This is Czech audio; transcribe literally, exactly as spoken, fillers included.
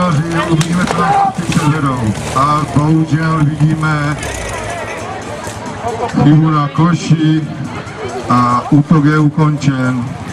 Koláři, uvidíme, co nám chlapci předvedou. A bohužel vidíme chybu na koši a útok je ukončen.